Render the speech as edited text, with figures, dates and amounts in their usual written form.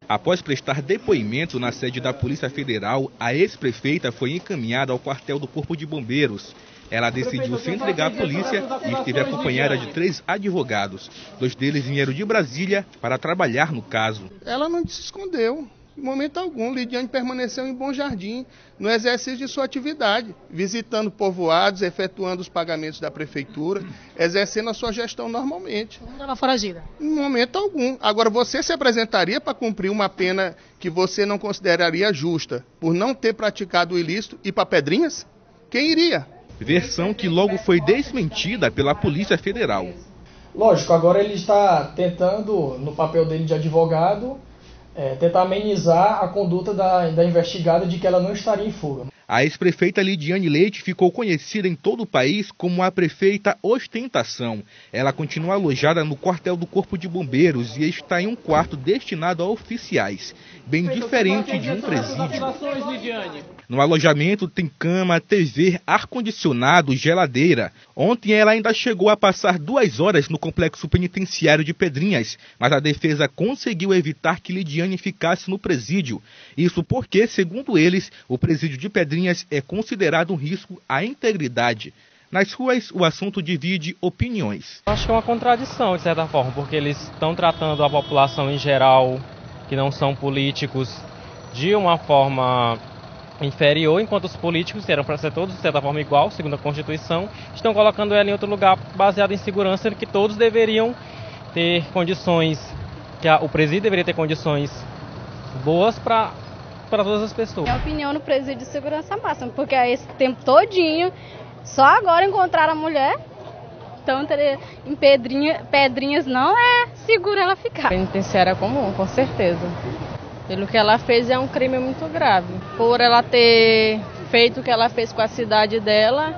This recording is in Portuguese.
Após prestar depoimento na sede da Polícia Federal, a ex-prefeita foi encaminhada ao quartel do Corpo de Bombeiros. Ela decidiu se entregar à polícia e esteve acompanhada de 3 advogados. 2 deles vieram de Brasília para trabalhar no caso. Ela não se escondeu. Em momento algum, Lidiane permaneceu em Bom Jardim, no exercício de sua atividade, visitando povoados, efetuando os pagamentos da prefeitura, exercendo a sua gestão normalmente. Não estava foragida? Em momento algum. Agora, você se apresentaria para cumprir uma pena que você não consideraria justa, por não ter praticado o ilícito, e para Pedrinhas? Quem iria? Versão que logo foi desmentida pela Polícia Federal. Lógico, agora ele está tentando, no papel dele de advogado, tentar amenizar a conduta da investigada de que ela não estaria em fuga. A ex-prefeita Lidiane Leite ficou conhecida em todo o país como a prefeita ostentação. Ela continua alojada no quartel do Corpo de Bombeiros e está em um quarto destinado a oficiais, bem diferente de um presídio. No alojamento tem cama, TV, ar-condicionado, geladeira. Ontem ela ainda chegou a passar 2 horas no complexo penitenciário de Pedrinhas, mas a defesa conseguiu evitar que Lidiane ficasse no presídio. Isso porque, segundo eles, o presídio de Pedrinhas é considerado um risco à integridade. Nas ruas, o assunto divide opiniões. Acho que é uma contradição, de certa forma, porque eles estão tratando a população em geral, que não são políticos, de uma forma inferior, enquanto os políticos, que eram para ser todos de certa forma igual, segundo a Constituição, estão colocando ela em outro lugar baseado em segurança, que todos deveriam ter condições, que o presídio deveria ter condições boas para todas as pessoas. Minha opinião no presídio de segurança máxima, porque esse tempo todinho, só agora encontraram a mulher, então em Pedrinhas não é seguro ela ficar. Penitenciária comum, com certeza. Pelo que ela fez é um crime muito grave. Por ela ter feito o que ela fez com a cidade dela.